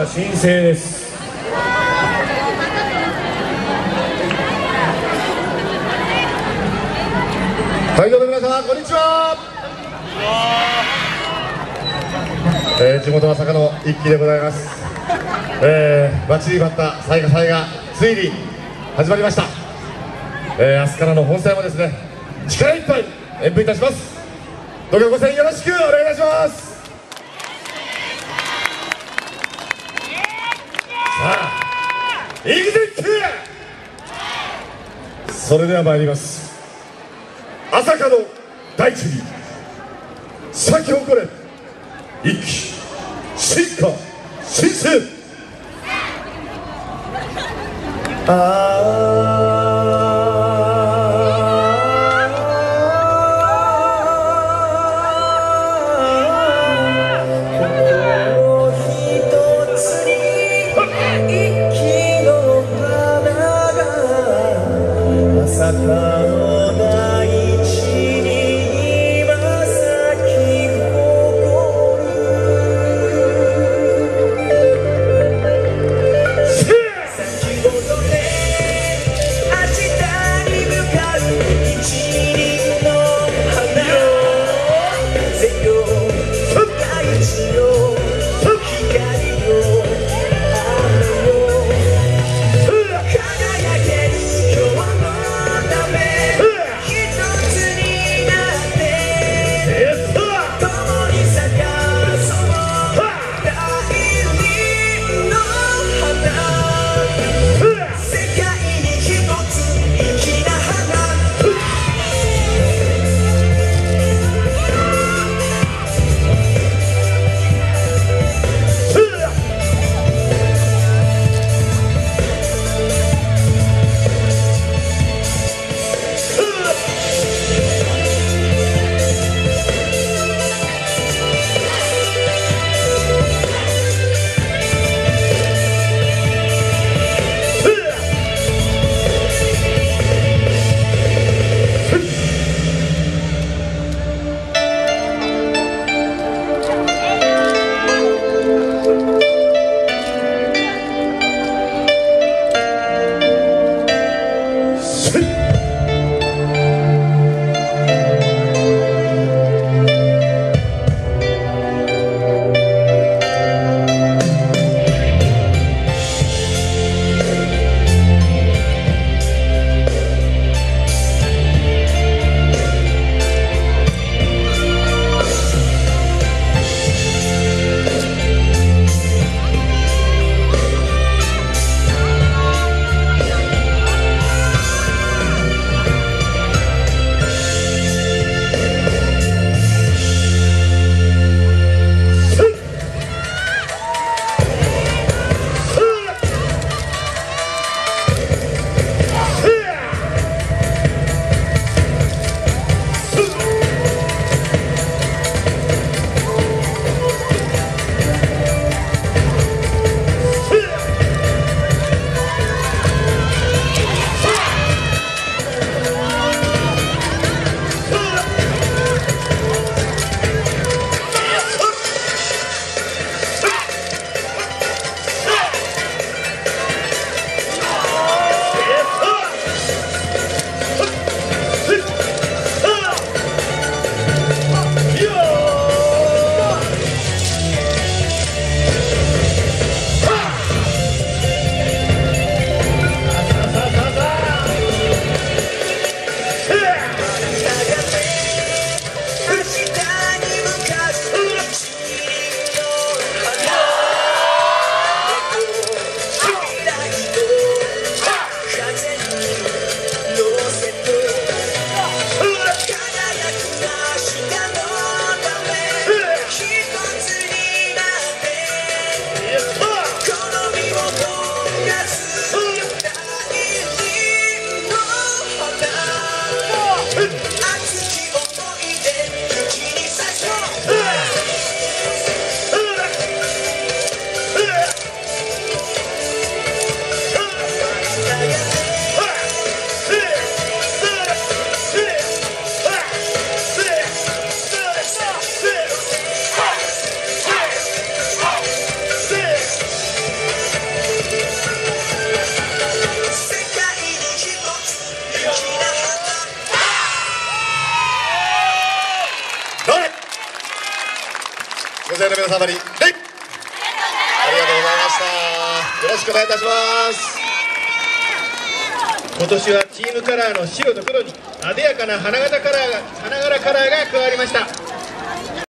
新生です。会場の皆様、こんにちは。地元朝霞の一輝でございます。待ちに待った彩夏祭がついに始まりました。明日からの本戦はですね、力いっぱい演舞いたします。どうかご声援よろしくお願いいたします。さあ、いくぜいく。それでは参ります。朝霞の大地に咲き誇れ一輝、進化新生。朝霞の大地に今咲き誇る。先ほどねの皆様に礼。ありがとうございました。よろしくお願いいたします。 今年はチームカラーの白と黒に艶やかな花柄カラーが加わりました。